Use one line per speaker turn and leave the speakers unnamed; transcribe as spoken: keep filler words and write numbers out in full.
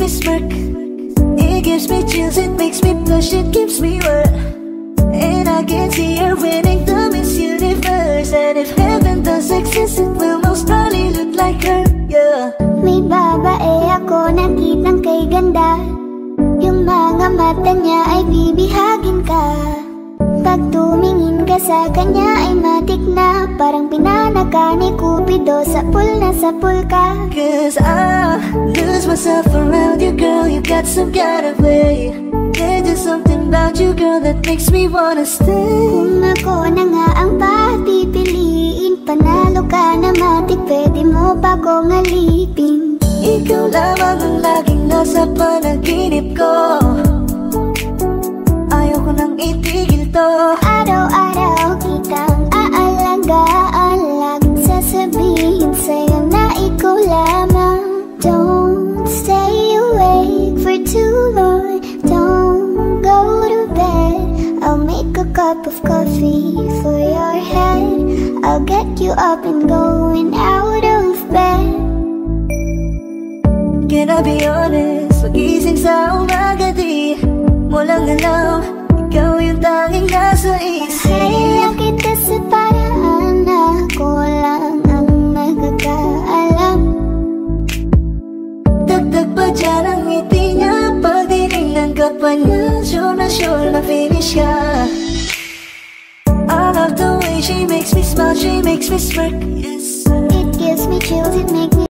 me smirk. It gives me chills, it makes me blush, it gives me work. And I can see her winning the Miss Universe. And if heaven does exist, it will most probably look like her, yeah.
May babae ako nakitang kay ganda. Yung mga mata niya ay bibihagin ka. Pag tumingin ka sa kanya ay matik na. Parang pinanaka ni Cupido, sa pool na sa pool ka.
Cause I lose myself around you, girl. You got some kind of way. There's just something about you, girl, that makes me wanna stay.
Kung ako na nga ang papipiliin, panalo ka na matik, pwede mo pa kong alipin.
Ikaw lamang ang laging nasa panaginip ko. Ayoko nang itigil to.
Araw-araw kitang aalagaan, laging sasabihin sa'yo na ikaw lamang. Don't stay awake for too long, don't go to bed. I'll make a cup of coffee for your head. I'll get you up and going out of bed.
Can I be honest? Magising sa umaga di mo lang alam, ikaw yung tanging nasa isip.
Kaya kita sa paraan na ako lang ang nagkakaalam.
Dagdag pa dyan ang ngiti niya, pag tinignan ka pa niya, sure na sure na finish ka. I love the way she makes me smile, she makes me smirk, yes.
It gives me chills, it makes me